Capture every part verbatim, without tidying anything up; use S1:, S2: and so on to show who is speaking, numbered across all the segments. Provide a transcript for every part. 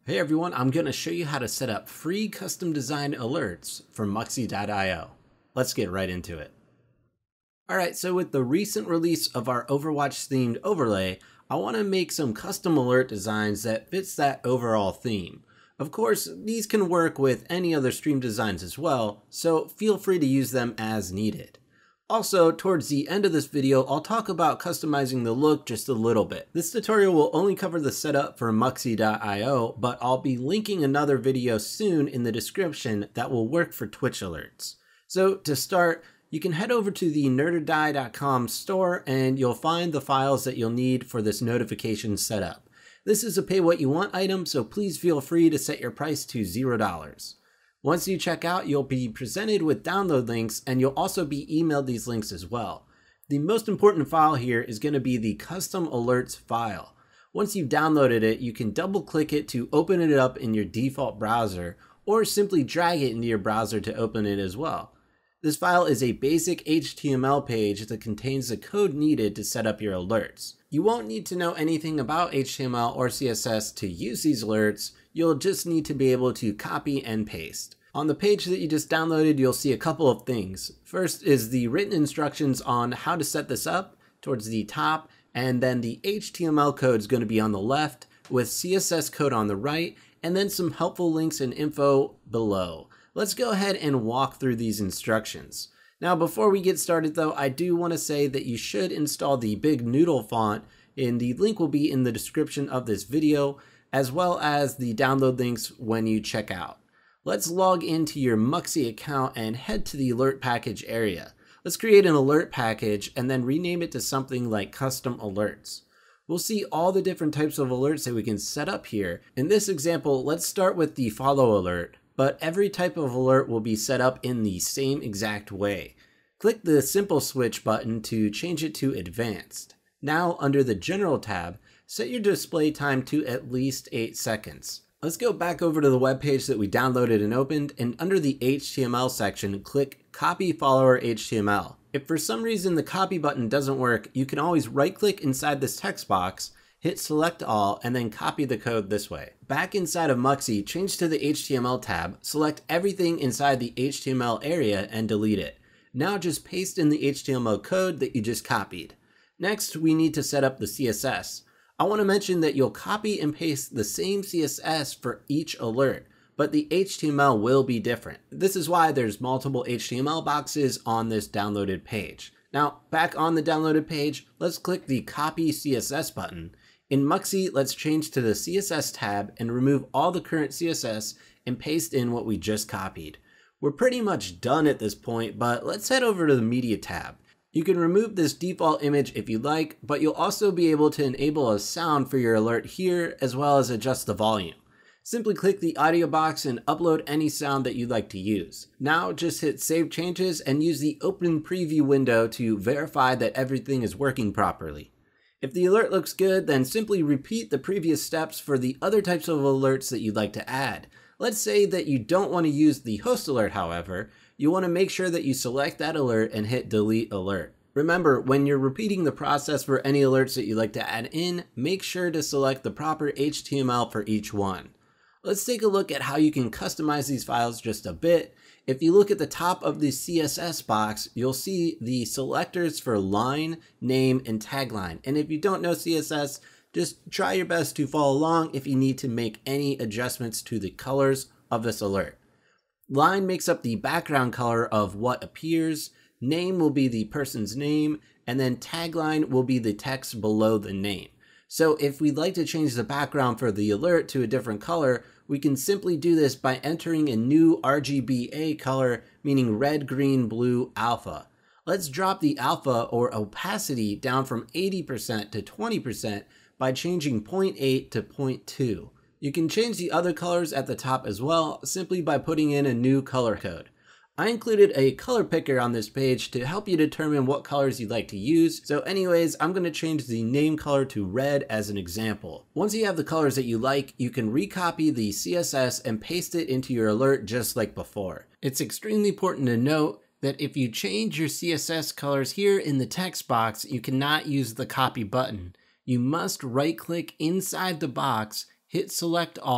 S1: Hey everyone, I'm going to show you how to set up free custom design alerts for muxy dot i o. Let's get right into it. Alright, so with the recent release of our Overwatch themed overlay, I want to make some custom alert designs that fits that overall theme. Of course, these can work with any other stream designs as well, so feel free to use them as needed. Also, towards the end of this video, I'll talk about customizing the look just a little bit. This tutorial will only cover the setup for muxy dot i o, but I'll be linking another video soon in the description that will work for Twitch alerts. So to start, you can head over to the nerderdie dot com store and you'll find the files that you'll need for this notification setup. This is a pay what you want item, so please feel free to set your price to zero dollars. Once you check out, you'll be presented with download links and you'll also be emailed these links as well. The most important file here is going to be the custom alerts file. Once you've downloaded it, you can double click it to open it up in your default browser or simply drag it into your browser to open it as well. This file is a basic H T M L page that contains the code needed to set up your alerts. You won't need to know anything about H T M L or C S S to use these alerts. You'll just need to be able to copy and paste. On the page that you just downloaded, you'll see a couple of things. First is the written instructions on how to set this up towards the top, and then the H T M L code is going to be on the left with C S S code on the right, and then some helpful links and info below. Let's go ahead and walk through these instructions. Now, before we get started though, I do want to say that you should install the big noodle font, and the link will be in the description of this video, as well as the download links when you check out. Let's log into your muxy account and head to the alert package area. Let's create an alert package and then rename it to something like custom alerts. We'll see all the different types of alerts that we can set up here. In this example, let's start with the follow alert, but every type of alert will be set up in the same exact way. Click the simple switch button to change it to advanced. Now under the general tab, set your display time to at least eight seconds. Let's go back over to the web page that we downloaded and opened, and under the H T M L section, click Copy Follower H T M L. If for some reason the copy button doesn't work, you can always right-click inside this text box, hit Select All, and then copy the code this way. Back inside of Muxy, change to the H T M L tab, select everything inside the H T M L area, and delete it. Now just paste in the H T M L code that you just copied. Next, we need to set up the C S S. I want to mention that you'll copy and paste the same C S S for each alert, but the H T M L will be different. This is why there's multiple H T M L boxes on this downloaded page. Now, back on the downloaded page, let's click the Copy C S S button. In Muxy, let's change to the C S S tab and remove all the current C S S and paste in what we just copied. We're pretty much done at this point, but let's head over to the Media tab. You can remove this default image if you like, but you'll also be able to enable a sound for your alert here, as well as adjust the volume. Simply click the audio box and upload any sound that you'd like to use. Now just hit Save Changes and use the Open Preview window to verify that everything is working properly. If the alert looks good, then simply repeat the previous steps for the other types of alerts that you'd like to add. Let's say that you don't want to use the host alert, however. You want to make sure that you select that alert and hit Delete Alert. Remember, when you're repeating the process for any alerts that you'd like to add in, make sure to select the proper H T M L for each one. Let's take a look at how you can customize these files just a bit. If you look at the top of the C S S box, you'll see the selectors for line, name, and tagline. And if you don't know C S S, just try your best to follow along if you need to make any adjustments to the colors of this alert. Line makes up the background color of what appears, name will be the person's name, and then tagline will be the text below the name. So if we'd like to change the background for the alert to a different color, we can simply do this by entering a new R G B A color, meaning red, green, blue, alpha. Let's drop the alpha or opacity down from eighty percent to twenty percent by changing zero point eight to zero point two. You can change the other colors at the top as well, simply by putting in a new color code. I included a color picker on this page to help you determine what colors you'd like to use. So anyways, I'm going to change the name color to red as an example. Once you have the colors that you like, you can recopy the C S S and paste it into your alert just like before. It's extremely important to note that if you change your C S S colors here in the text box, you cannot use the copy button. You must right click inside the box, hit Select All,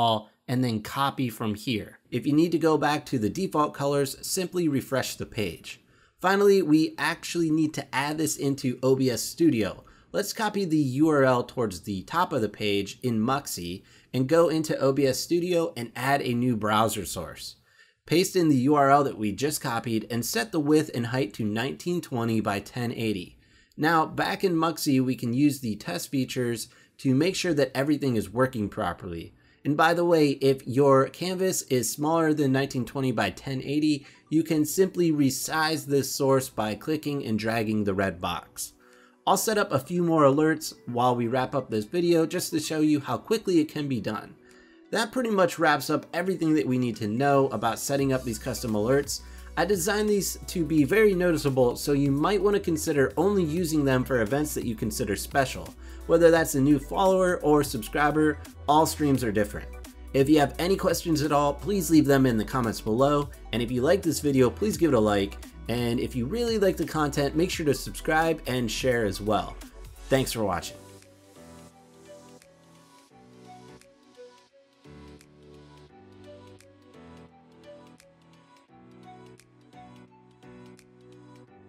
S1: and then copy from here. If you need to go back to the default colors, simply refresh the page. Finally, we actually need to add this into O B S Studio. Let's copy the U R L towards the top of the page in Muxy and go into O B S Studio and add a new browser source. Paste in the U R L that we just copied and set the width and height to nineteen twenty by ten eighty. Now, back in Muxy, we can use the test features to make sure that everything is working properly. And by the way, if your canvas is smaller than nineteen twenty by ten eighty, you can simply resize this source by clicking and dragging the red box. I'll set up a few more alerts while we wrap up this video just to show you how quickly it can be done. That pretty much wraps up everything that we need to know about setting up these custom alerts. I designed these to be very noticeable, so you might want to consider only using them for events that you consider special. Whether that's a new follower or subscriber, all streams are different. If you have any questions at all, please leave them in the comments below. And if you like this video, please give it a like. And if you really like the content, make sure to subscribe and share as well. Thanks for watching.